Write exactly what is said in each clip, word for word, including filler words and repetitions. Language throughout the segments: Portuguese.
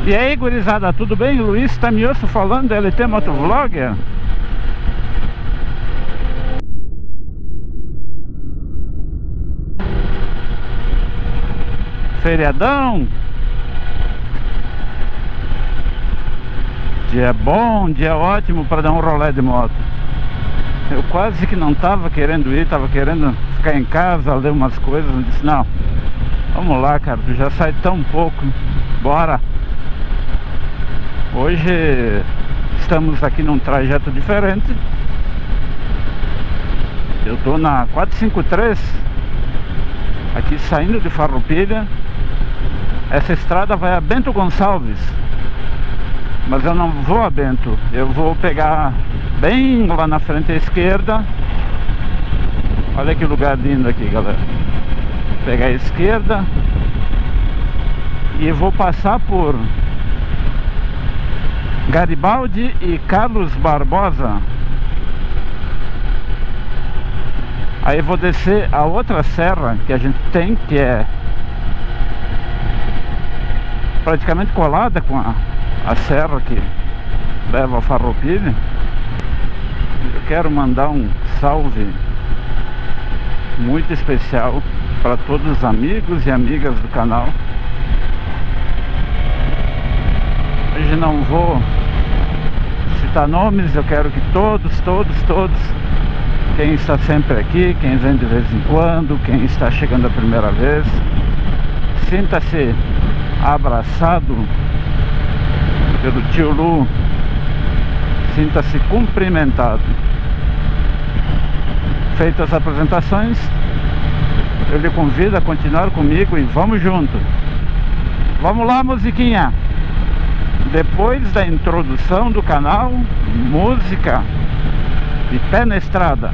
E aí, gurizada, tudo bem? Luiz Tamioso falando, L T Motovlogger. Feriadão. Dia bom, dia ótimo para dar um rolê de moto. Eu quase que não tava querendo ir, tava querendo ficar em casa, ler umas coisas. Eu disse, não, vamos lá, cara, tu já sai tão pouco, bora. Hoje estamos aqui num trajeto diferente. Eu tô na quatrocentos e cinquenta e três, aqui saindo de Farroupilha. Essa estrada vai a Bento Gonçalves, mas eu não vou a Bento, eu vou pegar bem lá na frente à esquerda. Olha que lugar lindo aqui, galera. Vou pegar a esquerda e vou passar por Garibaldi e Carlos Barbosa. Aí vou descer a outra serra que a gente tem, que é praticamente colada com a, a serra que leva a Farroupilha. Eu quero mandar um salve muito especial para todos os amigos e amigas do canal. Hoje não vou citar nomes, eu quero que todos, todos, todos, quem está sempre aqui, quem vem de vez em quando, quem está chegando a primeira vez, sinta-se abraçado pelo tio Lu, sinta-se cumprimentado. Feitas as apresentações, eu lhe convido a continuar comigo e vamos junto. Vamos lá, musiquinha! Depois da introdução do canal, música e pé na estrada.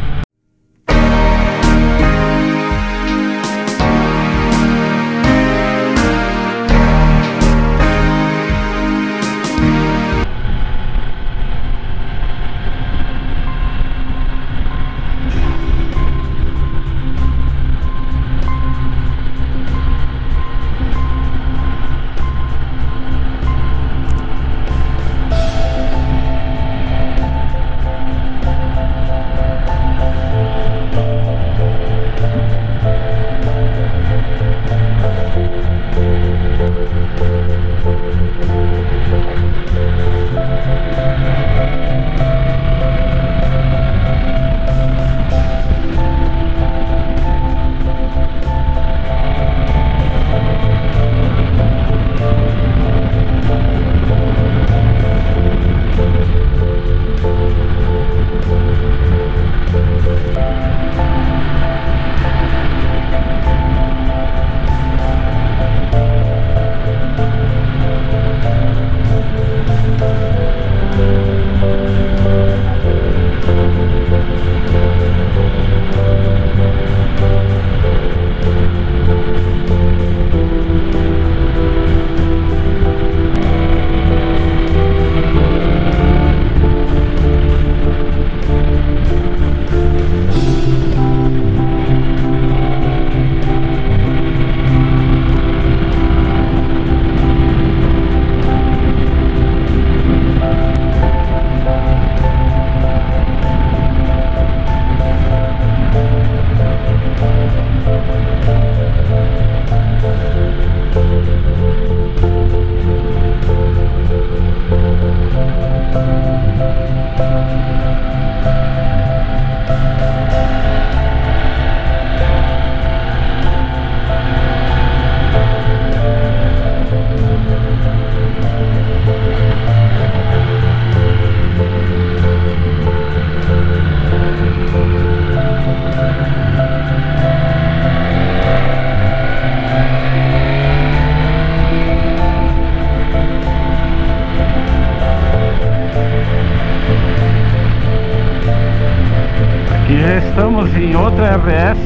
Estamos em outra R S,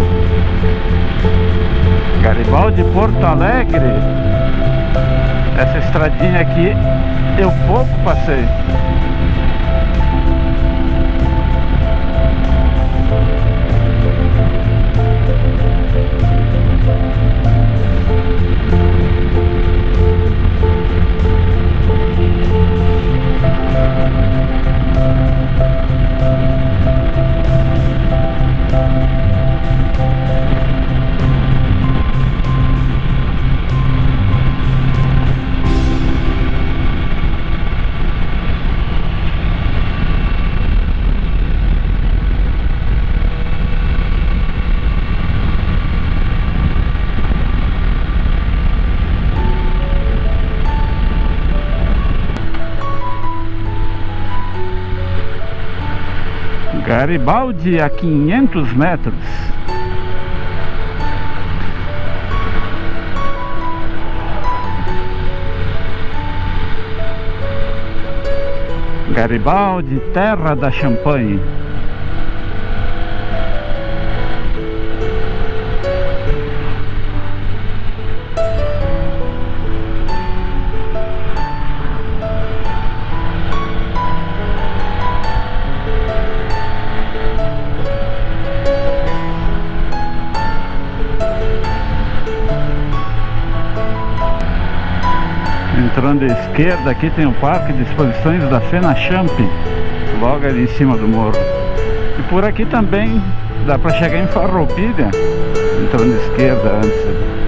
Garibaldi, Porto Alegre. Essa estradinha aqui eu pouco passei. Garibaldi a quinhentos metros. Garibaldi, terra da champanhe. Entrando à esquerda, aqui tem o Parque de Exposições da FENACHAMP, logo ali em cima do morro. E por aqui também dá para chegar em Farroupilha, entrando à esquerda antes.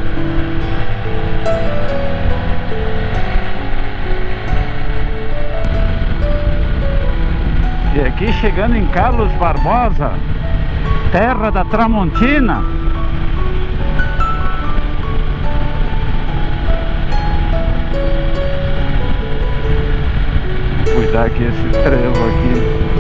E aqui chegando em Carlos Barbosa, terra da Tramontina. Cuidar aqui esse trevo aqui.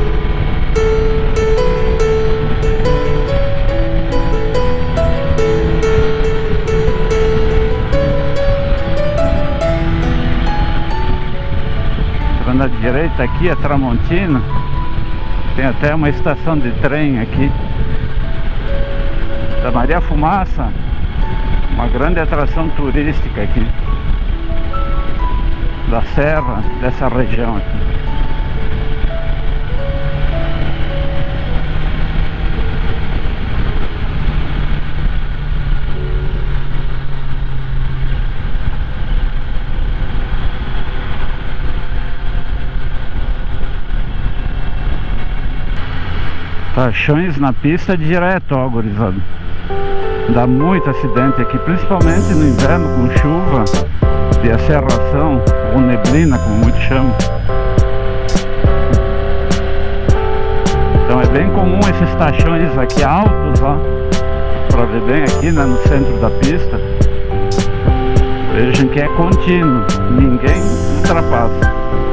Entrando à direita aqui é Tramontina. Tem até uma estação de trem aqui da Maria Fumaça, uma grande atração turística aqui da serra, dessa região aqui. Tachões na pista direto, ó, gurizada. Dá muito acidente aqui, principalmente no inverno com chuva de acerração ou neblina, como muitos chamam. Então é bem comum esses tachões aqui altos, ó, para ver bem aqui, né, no centro da pista. Vejam que é contínuo, ninguém ultrapassa.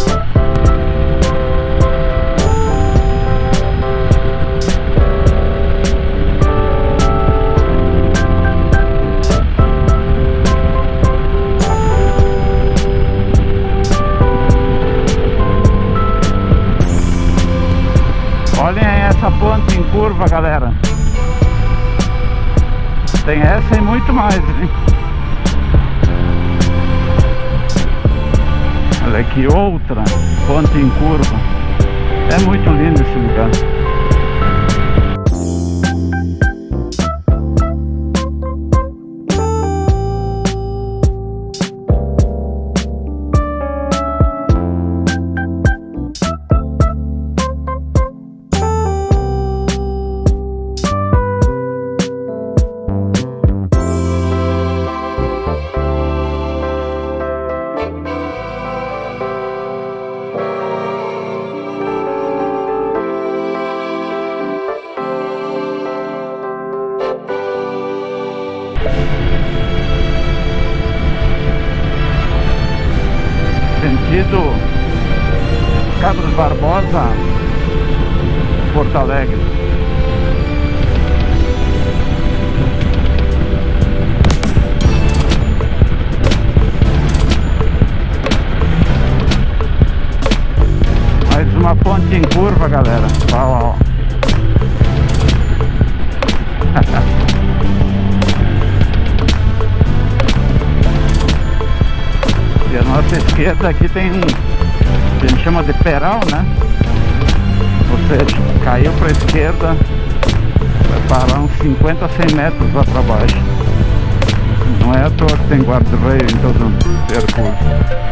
Olhem aí essa ponte em curva, galera. Tem essa e muito mais, hein? Olha aqui outra ponte em curva. É muito lindo esse lugar. Sentido Carlos Barbosa, Porto Alegre. Mais uma ponte em curva, galera. Ó, ó. E a nossa esquerda aqui tem um, a gente chama de peral, né? Ou seja, caiu para a esquerda, vai parar uns cinquenta a cem metros lá para baixo. Não é à toa que tem guarda-reio em todo o percurso.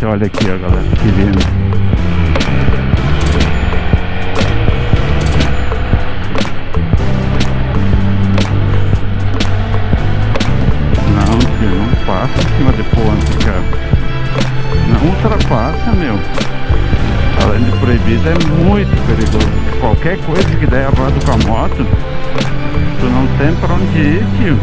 Gente, olha aqui, ó, galera, que lindo. Não, filho, não passa em cima de ponte, cara. Não ultrapassa, meu. Além de proibido, é muito perigoso. Qualquer coisa que der errado com a moto, tu não tem pra onde ir, tio.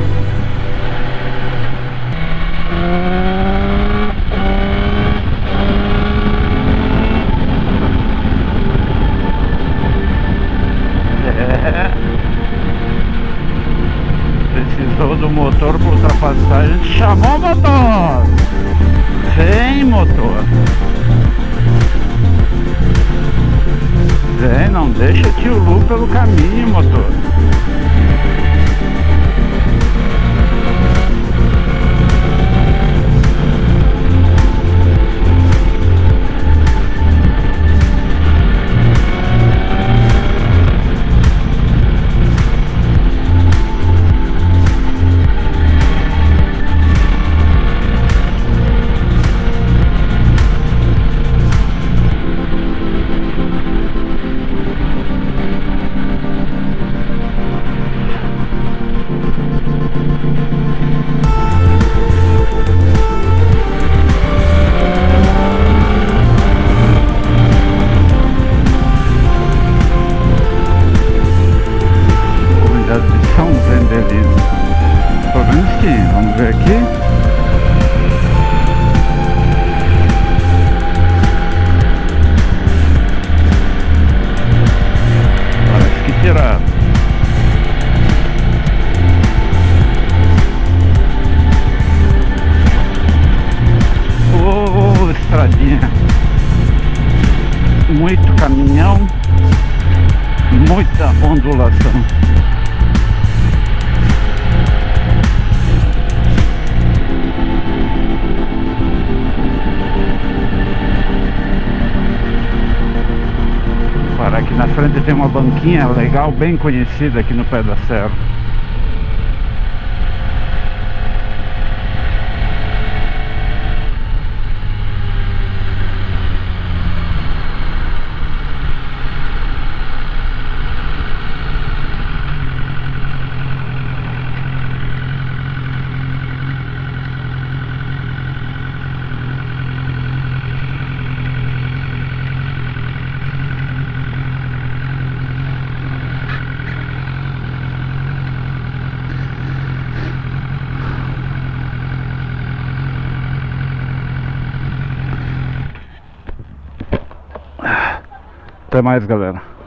É. Precisou do motor para ultrapassar, a gente chamou o motor. Vem, motor. Vem, não deixa o tio Lu pelo caminho, motor. Vamos ver aqui. Parece que tiraram. Oh, estradinha. Muito caminhão, muita ondulação. Aqui na frente tem uma banquinha legal, bem conhecida aqui no pé da serra. Até mais, galera.